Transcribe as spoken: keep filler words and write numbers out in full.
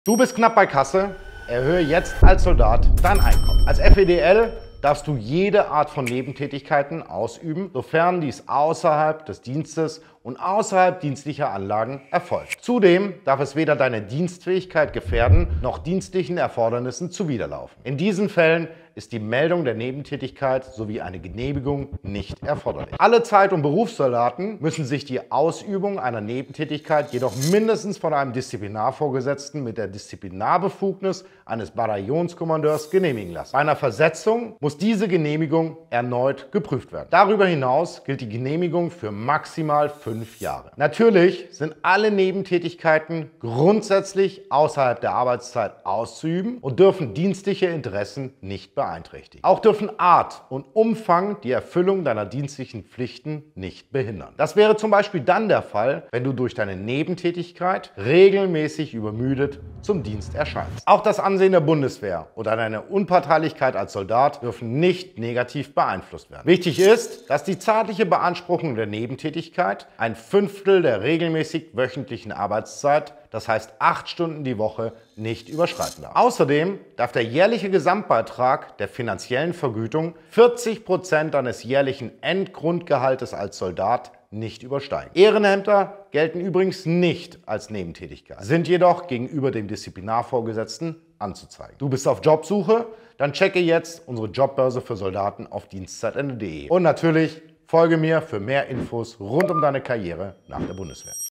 Du bist knapp bei Kasse? Erhöhe jetzt als Soldat dein Einkommen. Als F E D L darfst du jede Art von Nebentätigkeiten ausüben, sofern dies außerhalb des Dienstes und außerhalb dienstlicher Anlagen erfolgt. Zudem darf es weder deine Dienstfähigkeit gefährden, noch dienstlichen Erfordernissen zuwiderlaufen. In diesen Fällen ist die Meldung der Nebentätigkeit sowie eine Genehmigung nicht erforderlich. Alle Zeit- und Berufssoldaten müssen sich die Ausübung einer Nebentätigkeit jedoch mindestens von einem Disziplinarvorgesetzten mit der Disziplinarbefugnis eines Bataillonskommandeurs genehmigen lassen. Bei einer Versetzung muss diese Genehmigung erneut geprüft werden. Darüber hinaus gilt die Genehmigung für maximal fünf Jahre. Natürlich sind alle Nebentätigkeiten grundsätzlich außerhalb der Arbeitszeit auszuüben und dürfen dienstliche Interessen nicht beeinträchtigen. Auch dürfen Art und Umfang die Erfüllung deiner dienstlichen Pflichten nicht behindern. Das wäre zum Beispiel dann der Fall, wenn du durch deine Nebentätigkeit regelmäßig übermüdet zum Dienst erscheinst. Auch das Ansehen der Bundeswehr oder deine Unparteilichkeit als Soldat dürfen nicht negativ beeinflusst werden. Wichtig ist, dass die zeitliche Beanspruchung der Nebentätigkeit ein Fünftel der regelmäßig wöchentlichen Arbeitszeit, das heißt acht Stunden die Woche, nicht überschreiten darf. Außerdem darf der jährliche Gesamtbeitrag der finanziellen Vergütung vierzig Prozent deines jährlichen Endgrundgehaltes als Soldat nicht übersteigen. Ehrenämter gelten übrigens nicht als Nebentätigkeit, sind jedoch gegenüber dem Disziplinarvorgesetzten anzuzeigen. Du bist auf Jobsuche? Dann checke jetzt unsere Jobbörse für Soldaten auf dienstzeitende punkt de. Und natürlich folge mir für mehr Infos rund um deine Karriere nach der Bundeswehr.